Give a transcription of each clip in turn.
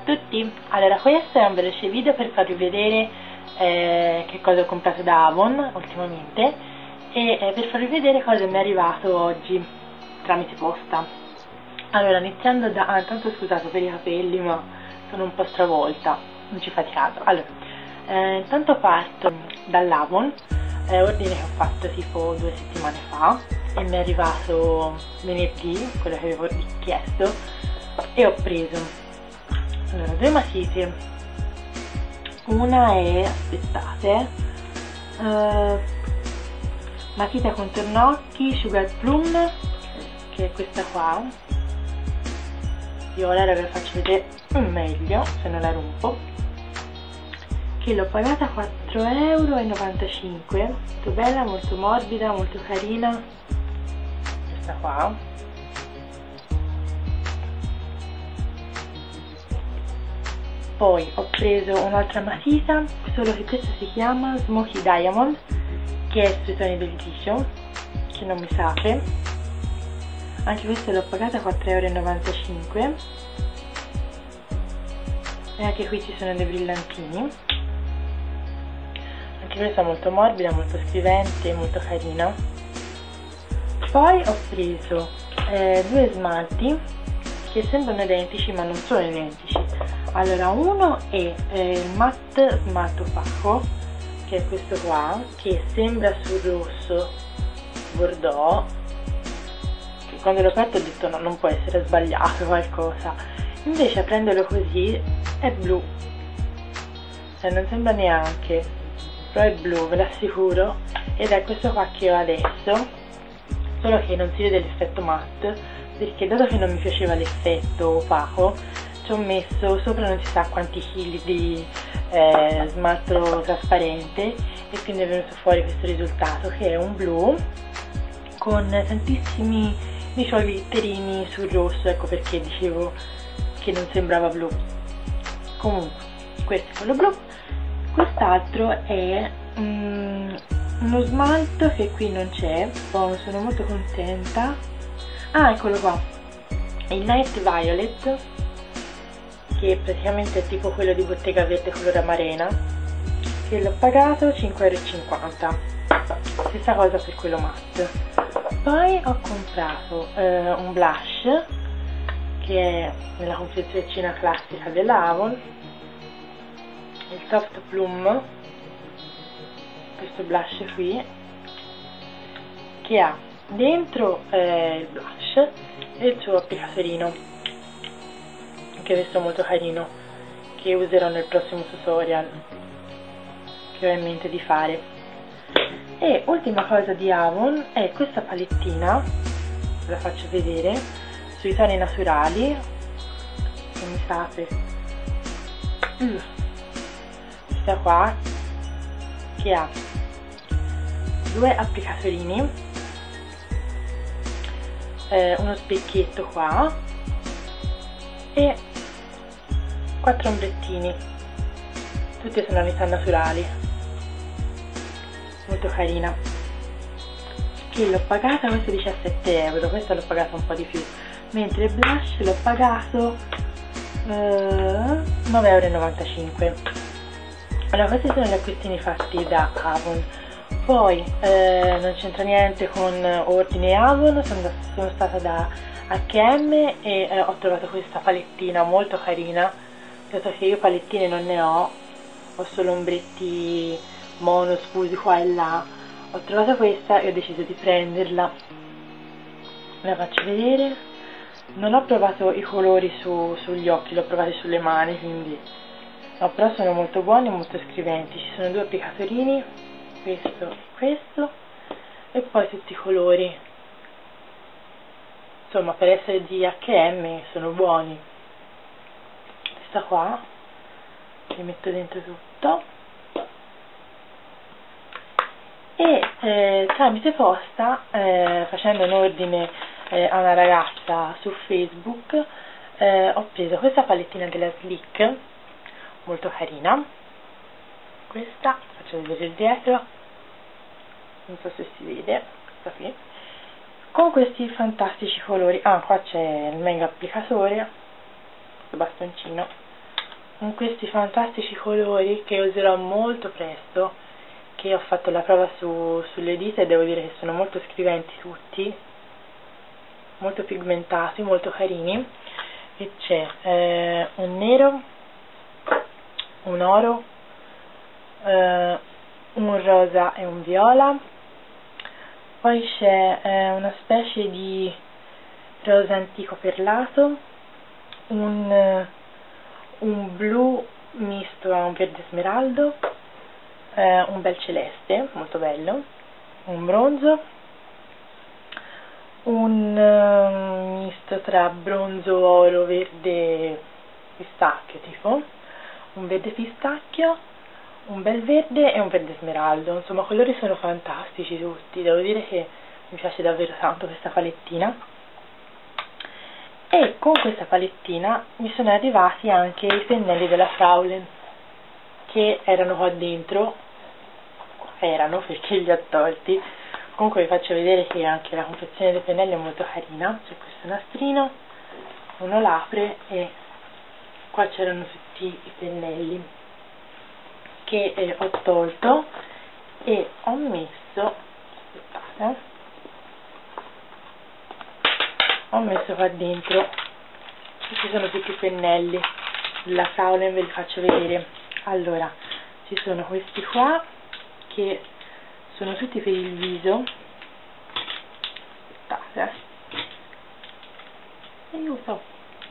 tutti, allora questo è un veloce video per farvi vedere che cosa ho comprato da Avon ultimamente e per farvi vedere cosa mi è arrivato oggi tramite posta. Allora iniziando da... intanto scusate per i capelli ma sono un po' stravolta, non ci fate caso. Allora, intanto parto dall'Avon, ordine che ho fatto tipo 2 settimane fa e mi è arrivato venerdì, quello che avevo chiesto, e ho preso allora 2 matite. Una è, aspettate, matita contorno occhi Sugar Plum, che è questa qua, io ora ve la faccio vedere meglio se non la rompo, che l'ho pagata 4,95 €, molto bella, molto morbida, molto carina, questa qua. Poi ho preso un'altra matita, solo che questa si chiama Smoky Diamond, che è sui toni del viso, che non mi sa che. Anche questa l'ho pagata 4,95 € e anche qui ci sono dei brillantini. Anche questa è molto morbida, molto scrivente, molto carina. Poi ho preso 2 smalti che sembrano identici ma non sono identici. Allora, uno è il matte smalto opaco, che è questo qua, che sembra sul rosso bordeaux, che quando l'ho aperto ho detto no, non può essere sbagliato qualcosa, invece a prenderlo così è blu, cioè non sembra neanche, però è blu, ve l'assicuro, ed è questo qua che ho adesso, solo che non si vede l'effetto matte, perché dato che non mi piaceva l'effetto opaco ci ho messo sopra non si sa quanti chili di smalto trasparente e quindi è venuto fuori questo risultato, che è un blu con tantissimi glitterini sul rosso, ecco perché dicevo che non sembrava blu. Comunque questo è quello blu. Quest'altro è uno smalto che qui non c'è, sono molto contenta. Ah, eccolo qua, il Night Violet, che praticamente è tipo quello di Bottega Verde colore amarena, che l'ho pagato 5,50 €, stessa cosa per quello matte. Poi ho comprato un blush che è nella confezioncina classica dell'Avon, il Soft Plum, questo blush qui, che ha dentro il blush e il suo applicatorino, anche questo molto carino, che userò nel prossimo tutorial che ho in mente di fare. E ultima cosa di Avon è questa palettina, ve la faccio vedere, sui toni naturali, che mi sa che questa qua, che ha 2 applicatorini, uno specchietto qua e 4 ombrettini, tutte tonalità naturali, molto carina, che l'ho pagata, questo 17 €, questo l'ho pagato un po' di più, mentre il blush l'ho pagato 9,95 €. Allora, questi sono gli acquistini fatti da Avon. Poi non c'entra niente con ordine Avon, sono stata da H&M e ho trovato questa palettina molto carina, dato che io palettine non ne ho solo ombretti mono sfusi qua e là. Ho trovato questa e ho deciso di prenderla, la faccio vedere. Non ho provato i colori sugli occhi, li ho provati sulle mani, quindi no, però sono molto buoni e molto scriventi. Ci sono 2 applicatorini, questo e questo, e poi tutti i colori. Insomma, per essere di H&M sono buoni. Questa qua, li metto dentro tutto, e tramite posta, facendo un ordine a una ragazza su Facebook, ho preso questa palettina della Slick, molto carina, questa, faccio vedere il dietro, non so se si vede, questa qui, con questi fantastici colori. Ah, qua c'è il mega applicatore, questo bastoncino con questi fantastici colori che userò molto presto, che ho fatto la prova sulle dita e devo dire che sono molto scriventi tutti, molto pigmentati, molto carini. E c'è un nero, un oro, un rosa e un viola, poi c'è una specie di rosa antico perlato, un blu misto a un verde smeraldo, un bel celeste molto bello, un bronzo, un misto tra bronzo, oro, verde pistacchio tipo, un verde pistacchio, un bel verde e un verde smeraldo. Insomma, i colori sono fantastici tutti, devo dire che mi piace davvero tanto questa palettina. E con questa palettina mi sono arrivati anche i pennelli della Fraulein, che erano qua dentro, perché li ho tolti. Comunque vi faccio vedere che anche la confezione dei pennelli è molto carina. C'è questo nastrino, uno l'apre e qua c'erano tutti i pennelli che ho tolto e ho messo, aspettate, ho messo qua dentro. Questi sono tutti i pennelli della Fraulein, ve li faccio vedere. Allora, ci sono questi qua che sono tutti per il viso, aspettate, aiuto,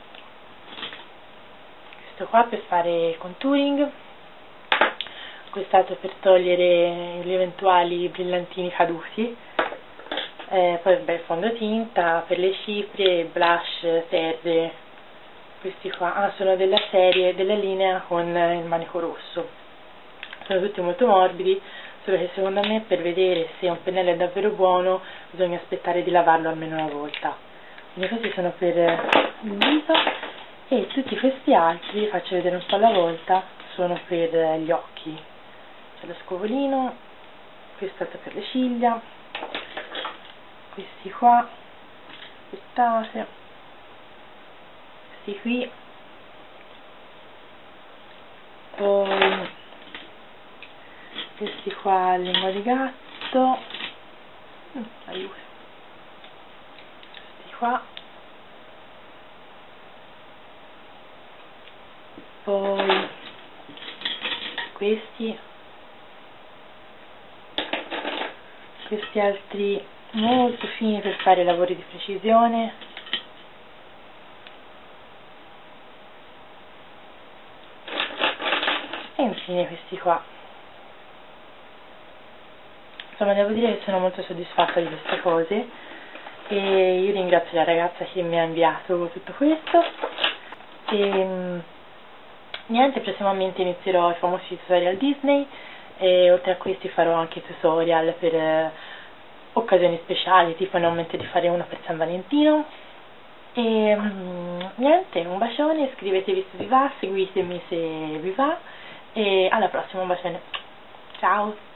questo qua per fare contouring, quest'altro per togliere gli eventuali brillantini caduti, poi bel fondotinta per le ciprie, blush, terre, questi qua, sono della serie, della linea con il manico rosso, sono tutti molto morbidi, solo che secondo me per vedere se un pennello è davvero buono bisogna aspettare di lavarlo almeno una volta. Quindi questi sono per il viso e tutti questi altri, vi faccio vedere un po' alla volta, sono per gli occhi. C'è lo scovolino, questo è per le ciglia, questi qua, aspettate, questi qui, poi questi qua lingua di gatto, aiuto, questi qua, poi questi altri molto fini per fare lavori di precisione, e infine questi qua. Insomma, devo dire che sono molto soddisfatta di queste cose e io ringrazio la ragazza che mi ha inviato tutto questo e niente, prossimamente inizierò i famosi tutorial Disney e oltre a questi farò anche tutorial per occasioni speciali, tipo non mente di fare uno per San Valentino e niente, un bacione, iscrivetevi se vi va, seguitemi se vi va e alla prossima, un bacione, ciao!